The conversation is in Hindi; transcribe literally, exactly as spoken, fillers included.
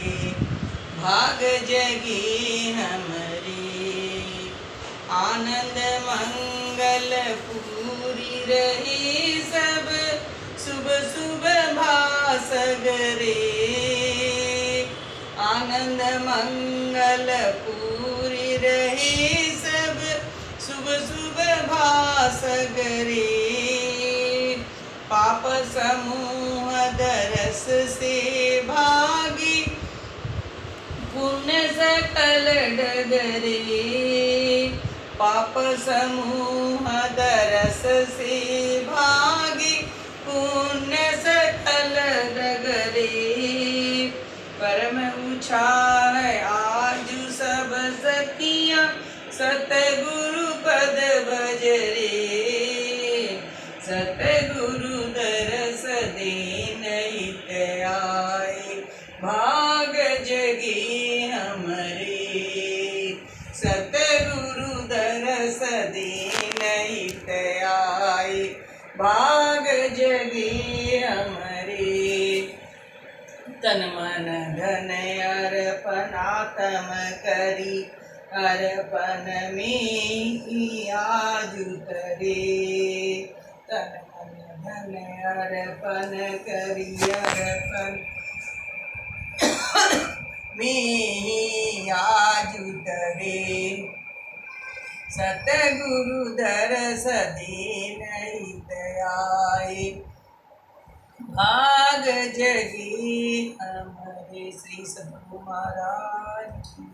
भाग जगी हमरी। आनंद मंगल पूरी रही सब शुभ शुभ भासगरे। आनंद मंगल पूरी रही सब शुभ शुभ भासगरे। पाप समूह दरस से भागी पुण्य सकल डगरे। पाप समूह दरस से भागी पुण्य सकल डगरे। परम ऊंचा है आज सब सखियां सतगुरु पद भजरे। सतगुरु दरस दीन हित आए भाग जगी हमरे। सतगुरु दरस दीन हित आए भाग जगी हमरे। तन मन धन अर्पणात्म करी अर्पण में आजु तरे। तन मन धन अर्पण करी अर्पण में आजु तरे। सतगुरु दरस दीन हित आए भाग जगी हमरे। श्री सद्गुरु महाराज।